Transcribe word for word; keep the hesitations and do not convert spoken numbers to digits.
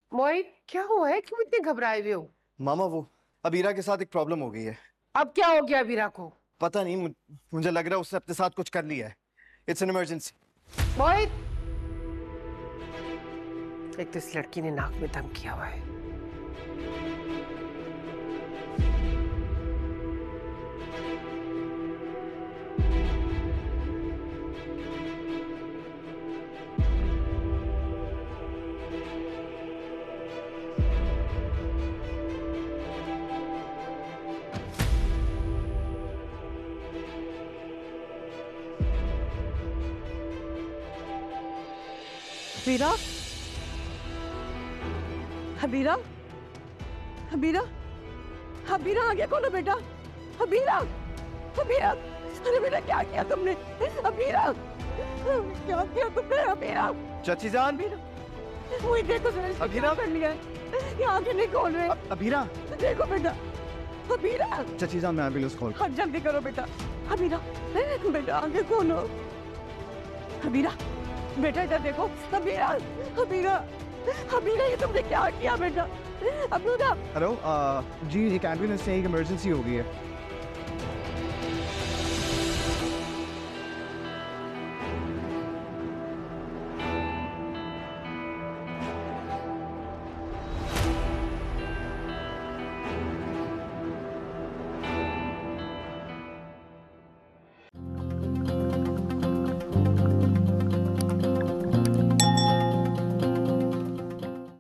मोहित क्या हुआ है, क्यों इतने घबराए हुए हो? मामा वो अबीरा के साथ एक प्रॉब्लम हो गई है। अब क्या हो गया अबीरा को? पता नहीं, मुझ- मुझे लग रहा है उसने अपने साथ कुछ कर लिया है। It's an emergency. मोहित, एक तो इस लड़की ने नाक में दम किया हुआ है। अबीरा, अबीरा, अबीरा, अबीरा आ गया कौन है बेटा? अबीरा, अबीरा, अरे बेटा क्या किया तुमने? अबीरा, क्या किया तुमने? अबीरा, चाची जान। अबीरा, वही देखो जरा इसने क्या कर लिया है। ये आंखें नहीं खोल रहे। अबीरा, देखो बेटा, अबीरा, चाची जान मैं एम्बुलेंस कॉल। हाँ जल्दी करो बेटा। अबीरा, बेटा आंखें खोलो। अबीरा, बेटा इधर देखो। अबीरा, अबीरा, अबीरा ये तुमने क्या किया बेटा? अबीरा। हेलो, जी एक एम्बुलेंस से एक इमरजेंसी हो गई है।